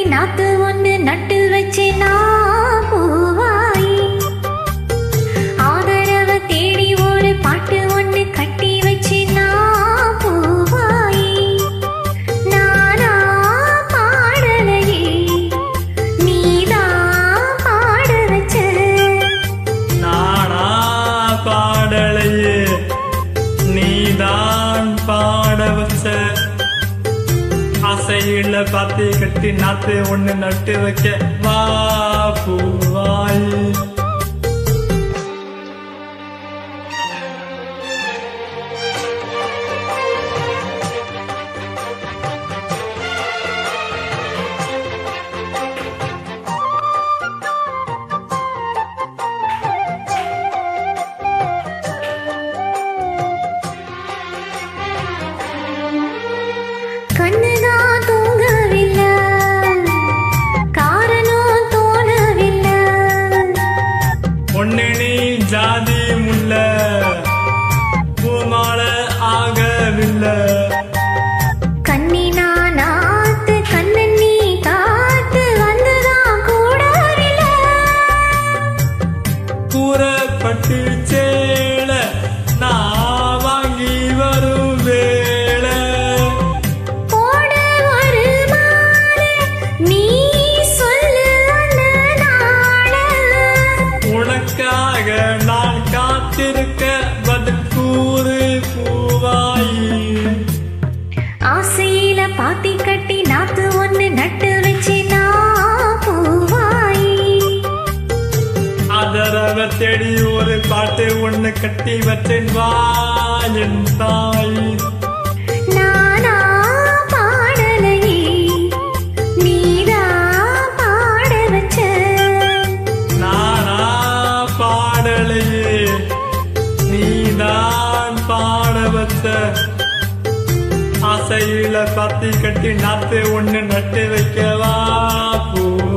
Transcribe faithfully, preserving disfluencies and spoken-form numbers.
நாத்து ஒண்ணு நட்டு வச்சு நான் பூவாயி ஆதரவ தேடி ஒரு பாட்டு ஒண்ணு கட்டி வச்சு நான் பூவாயி நானா பாடலையே நீதான் பாட வச்ச நானா பாடலையே நீதான் பாட வச்ச ஆசையில பாத்தி கட்டி நாத்து ஒண்ணு நட்டு வைக்க வா பூவாய் கண்ணுதான் தூங்கவில்லை காரணம் தோணவில்லை ஒண்ணு நீ ஜாதி முல்ல பூமால ஆகவில்லை கண்ணினா நாத்து கண்ணன் நீ காத்து வந்துதான் கூடவில்லை கூறப்பட்டு சேல நான் வாங்கி வரும் வேளை போட ஒரு மாலை நீ சொல்லு அந்த நாளை உனக்காக நான் காத்திருக்க பதில் கூறு பூவாயி ஆசையில பாத்தி கட்டி நாத்து ஒண்ணு நட்டு வச்சு நான் பூவாயி அதரவ தேடி ஒரு பாட்டு ஒண்ணு கட்டி வச்சேன் வாயின் தாய் நானா பாடலையே நீதான் பாட வச்ச நானா பாடலையே நீதான் பாட வச்ச ஆசையில பாத்தி கட்டி நாத்து ஒண்ணு நட்டு வைக்கவா பூ